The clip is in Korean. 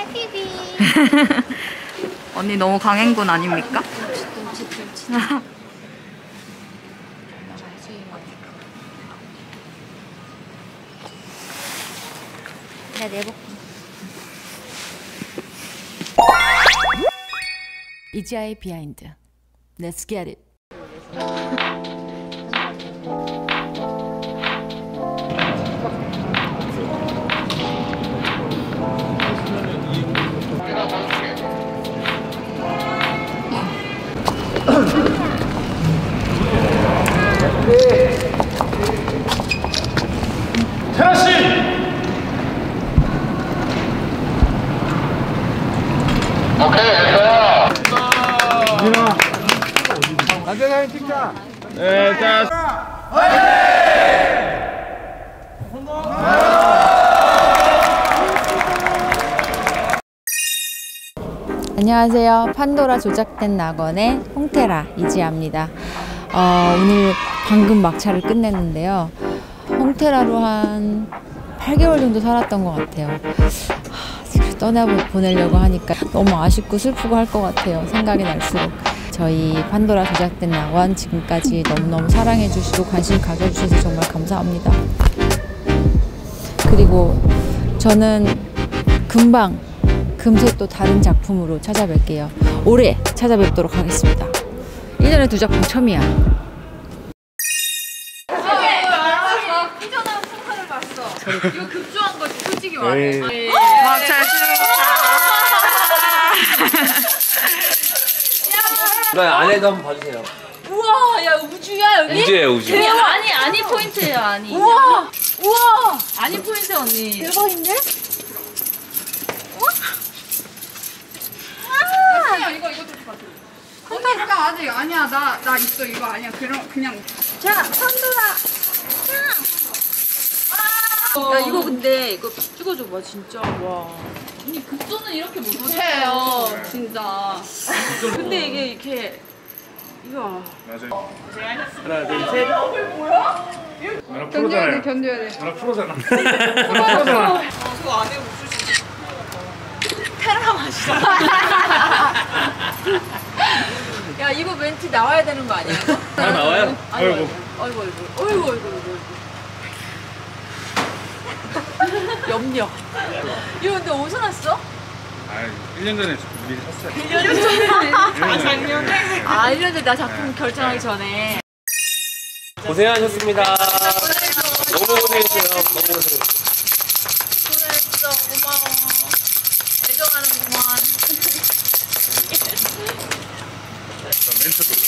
피비. 언니 너무 강행군 아닙니까? 내가 내볼게. 이지아의 비하인드. Let's get it. 사진 찍자. 네, 자. 안녕하세요. 판도라 조작된 낙원의 홍테라 이지아입니다. 오늘 방금 막차를 끝냈는데요. 홍테라로 한 8개월 정도 살았던 것 같아요. 지금 떠나보내려고 하니까 너무 아쉽고 슬프고 할 것 같아요. 생각이 날수록. 저희 판도라 조작된 낙원 지금까지 너무너무 사랑해주시고 관심 가져주셔서 정말 감사합니다. 그리고 저는 금세 또 다른 작품으로 찾아뵐게요. 올해 찾아뵙도록 하겠습니다. 1년에 2작품 처음이야. 삐져나온 풍선을 봤어. 이거 급조한 거지, 솔직히 말해. 막차 누나 안에도 한번 봐주세요. 우와, 야 우주야 여기? 우주예요, 우주. 대박. 아니 포인트예요, 아니. 우와, 우와. 아니 포인트 언니. 대박인데? 이거 좀 봐. 언니 잠깐 아직 아니야. 나 있어 이거 아니야. 그냥. 자, 판도라. 야 이거 근데 이거 찍어줘봐 진짜. 와. 언니 급조는 이렇게 못해요 진짜. 근데 이게 이렇게 이거. 맞아요. 하나, 둘, 셋. 나라 프로잖아요. 견뎌야 돼. 나라 프로잖아. 나라 프로잖아. 그거 안에 웃을 수 있어. 테라 맛이다. 야 이거 멘트 나와야 되는 거 아니야? 다 나와요? 아이고. 아이고. 염려. 이거 근데 어디서 났어? 아, 1년 전에 미리 샀어요. 1년 전에. 작년에. 1년 전에 나 작품 결정하기 전에. 고생하셨습니다. 너무 고생했어요. 너무 고생했어요. 고생했어. 고마워. 애정하는구만. 멘트도.